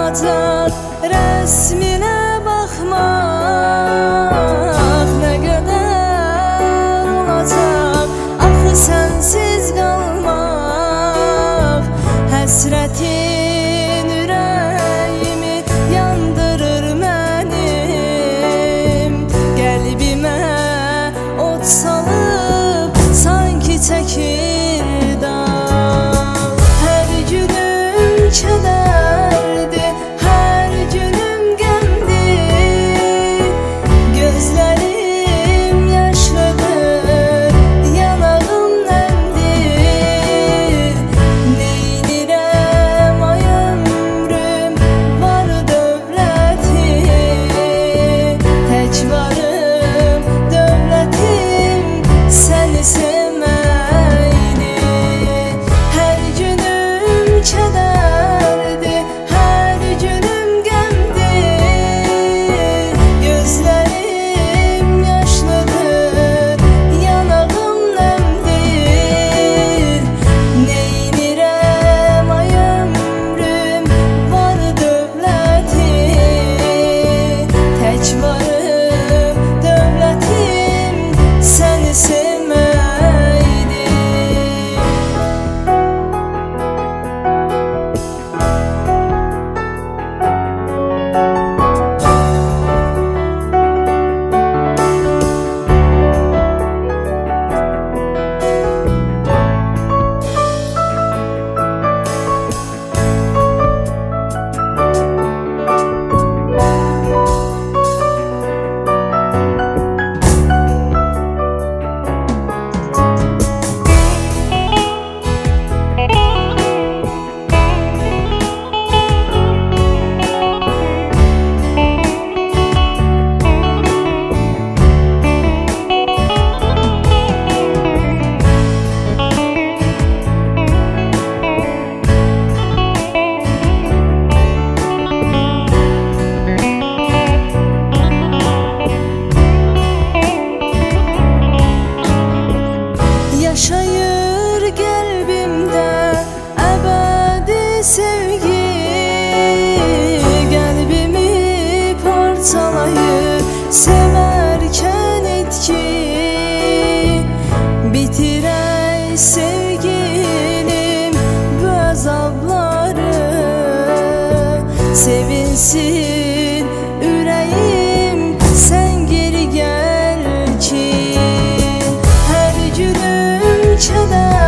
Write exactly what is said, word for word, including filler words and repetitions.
olacaq rəsminə baxmaq, nə qədər olacaq axı sənsiz qalmaq. Həsrətin ürəyimi yandırır mənim, qəlbimə od salıb sanki çəkir dağ. Hər günüm kədərdir, hər günüm qəmdir, gözlərim yaşlıdır, yanağım nəmdir. Neynirəm ay ömrüm, var dövlətim, tək varım dövlətim səni sevməkdir. Hər günüm kədərdir, hər günüm qəmdir, gözlərim yaşlıdır, yanağım nəmdir. Neynirəm ay ömrüm, var dövlətim, tək varım dövlətim səni sevməkdir. Yaşayır qəlbimdə əbədi sevgi, qəlbimi parçalayır sevərkən itki. Bitirək sevgilim bu əzabları, sevinsin ürəyim sən geri gəl ki. Hər günüm kədər